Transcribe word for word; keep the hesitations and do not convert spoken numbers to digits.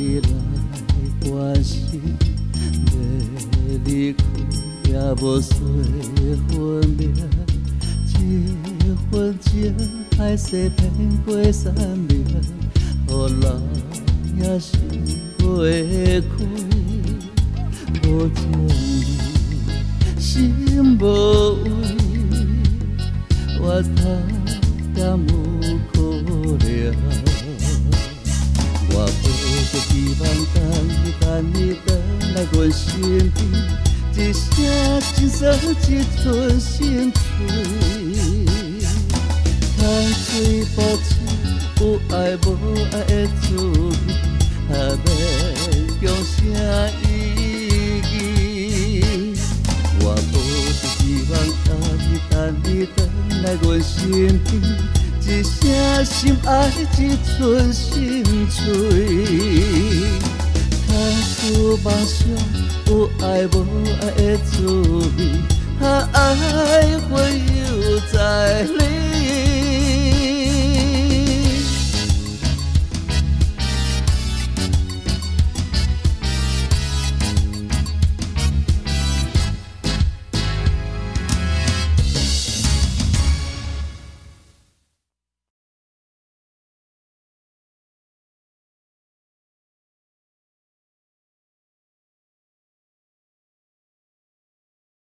你来关心，要离开也无说分明，这份情海誓骗过三明，予人也心袂开，无情你心无位，我头也无可能。我抱着希望，等你等你回来阮身边，一声真酸，一寸心碎。海水无情，有爱无爱的滋味，也免讲啥意义。我抱着希望，等你等你回来阮身边。一声心爱，一寸心碎。他思梦想，有爱无爱的滋味，啊，爱会又在你。